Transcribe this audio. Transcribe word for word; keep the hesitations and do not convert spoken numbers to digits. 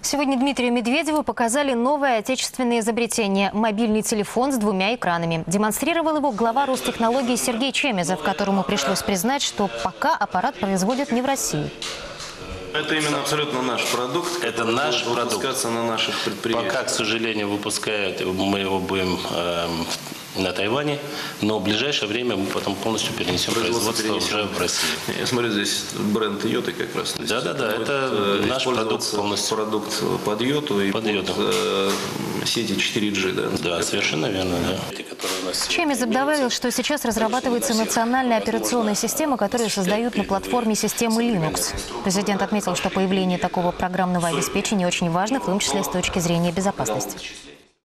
Сегодня Дмитрию Медведеву показали новое отечественное изобретение – мобильный телефон с двумя экранами. Демонстрировал его глава Ростехнологий Сергей Чемезов, которому пришлось признать, что пока аппарат производят не в России. Это именно абсолютно наш продукт. Это наш продукт. Выпускаться на наших предприятиях. Пока, к сожалению, выпускают, мы его будем э, на Тайване, но в ближайшее время мы потом полностью перенесем производство, производство уже в Россию. Я смотрю, здесь бренд Йоты как раз. Да, да, да, это наш продукт полностью. Продукт под Йоту и под, Йоту. под э, сети четыре джи, да? Да, совершенно верно, да. Чемезов добавил, что сейчас разрабатывается национальная операционная система, которую создают на платформе системы Linux. Президент отметил, что появление такого программного обеспечения очень важно, в том числе с точки зрения безопасности.